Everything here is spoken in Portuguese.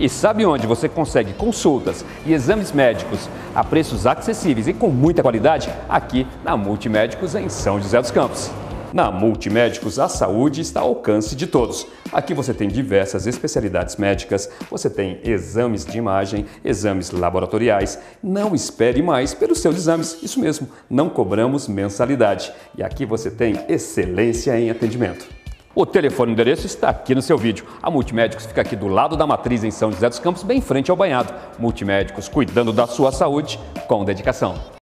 E sabe onde você consegue consultas e exames médicos a preços acessíveis e com muita qualidade? Aqui na Multimédicos em São José dos Campos. Na Multimédicos, a saúde está ao alcance de todos. Aqui você tem diversas especialidades médicas, você tem exames de imagem, exames laboratoriais. Não espere mais pelos seus exames, isso mesmo, não cobramos mensalidade. E aqui você tem excelência em atendimento. O telefone e endereço está aqui no seu vídeo. A Multimédicos fica aqui do lado da Matriz em São José dos Campos, bem em frente ao banhado. Multimédicos, cuidando da sua saúde com dedicação.